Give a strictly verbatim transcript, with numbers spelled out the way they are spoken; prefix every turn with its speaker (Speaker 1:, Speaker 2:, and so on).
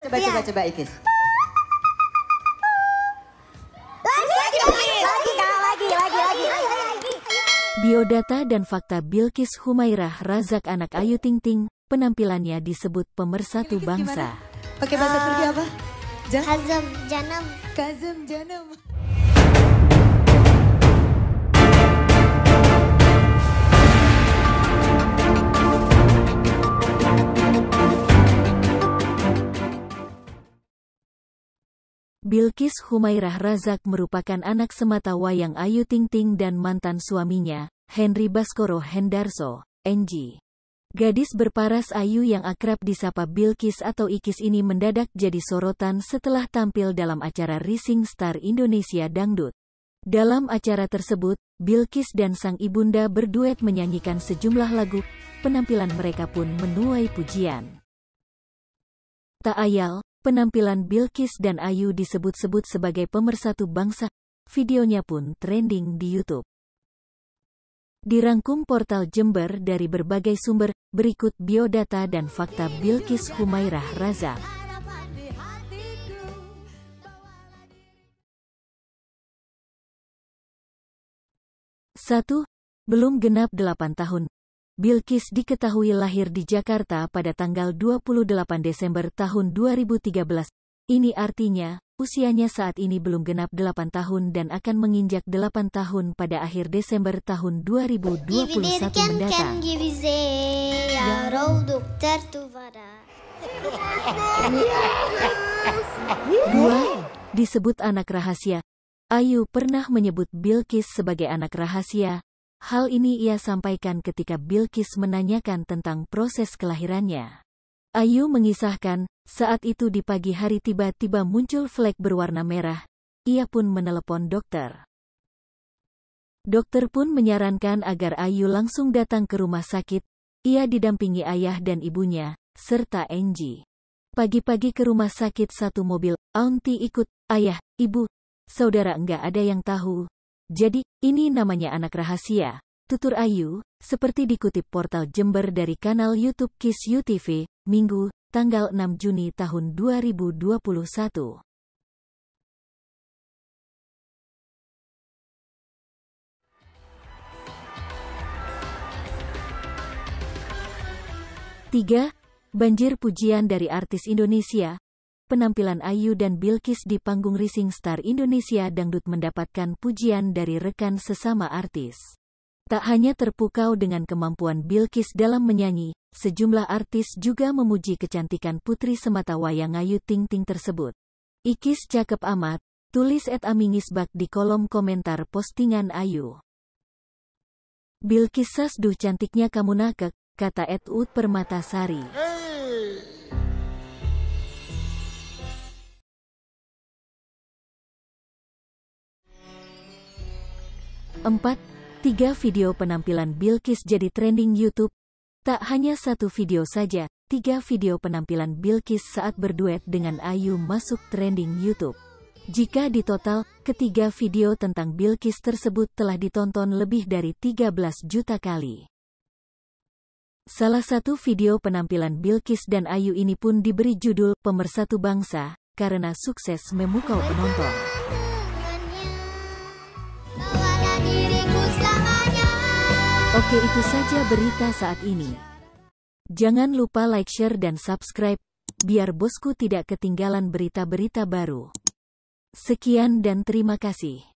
Speaker 1: Coba,
Speaker 2: Iya.
Speaker 1: coba, coba Ikis.
Speaker 2: Lagi, lagi, lagi, lagi, Kak, lagi, lagi, lagi.
Speaker 3: Biodata dan fakta Bilqis Humairah Razak anak Ayu Ting Ting, penampilannya disebut pemersatu
Speaker 1: Ikis
Speaker 3: bangsa.
Speaker 1: gimana? Pakai bahasa Turki apa? Ja?
Speaker 2: Hazım, canım.
Speaker 1: Kazım canım.
Speaker 3: Bilqis Humairah Razak merupakan anak semata wayang Ayu Ting Ting dan mantan suaminya, Henry Baskoro Hendarso, N G. Gadis berparas Ayu yang akrab disapa Bilqis atau Ikis ini mendadak jadi sorotan setelah tampil dalam acara Rising Star Indonesia Dangdut. Dalam acara tersebut, Bilqis dan sang ibunda berduet menyanyikan sejumlah lagu, penampilan mereka pun menuai pujian. Tak ayal, penampilan Bilqis dan Ayu disebut-sebut sebagai pemersatu bangsa, videonya pun trending di YouTube. Dirangkum portal Jember dari berbagai sumber, berikut biodata dan fakta Bilqis Humairah Razak. satu. Belum genap delapan tahun. Bilqis diketahui lahir di Jakarta pada tanggal dua puluh delapan Desember tahun dua ribu tiga belas. Ini artinya, usianya saat ini belum genap delapan tahun dan akan menginjak delapan tahun pada akhir Desember tahun dua ribu dua puluh satu mendatang.
Speaker 2: Gibize, yar olduk tertuvara.
Speaker 3: dua. Disebut anak rahasia. Ayu pernah menyebut Bilqis sebagai anak rahasia. Hal ini ia sampaikan ketika Bilqis menanyakan tentang proses kelahirannya. Ayu mengisahkan, saat itu di pagi hari tiba-tiba muncul flek berwarna merah. Ia pun menelepon dokter. Dokter pun menyarankan agar Ayu langsung datang ke rumah sakit. Ia didampingi ayah dan ibunya, serta N G. Pagi-pagi ke rumah sakit satu mobil, Aunty ikut, ayah, ibu, saudara enggak ada yang tahu. Jadi, ini namanya anak rahasia, tutur Ayu, seperti dikutip portal Jember dari kanal YouTube Kiss U T V, Minggu, tanggal enam Juni tahun dua ribu dua puluh satu. tiga. Banjir pujian dari artis Indonesia. Penampilan Ayu dan Bilqis di panggung Rising Star Indonesia Dangdut mendapatkan pujian dari rekan sesama artis. Tak hanya terpukau dengan kemampuan Bilqis dalam menyanyi, sejumlah artis juga memuji kecantikan putri semata wayang Ayu Ting Ting tersebut. Ikis cakep amat, tulis et Amingisbak di kolom komentar postingan Ayu. Bilqis sasduh cantiknya kamu nakek, kata et Ut Permatasari. empat. Tiga video penampilan Bilqis jadi trending YouTube. Tak hanya satu video saja, tiga video penampilan Bilqis saat berduet dengan Ayu masuk trending YouTube. Jika ditotal, ketiga video tentang Bilqis tersebut telah ditonton lebih dari tiga belas juta kali. Salah satu video penampilan Bilqis dan Ayu ini pun diberi judul Pemersatu Bangsa, karena sukses memukau penonton. Oke, itu saja berita saat ini. Jangan lupa like, share, dan subscribe, biar bosku tidak ketinggalan berita-berita baru. Sekian dan terima kasih.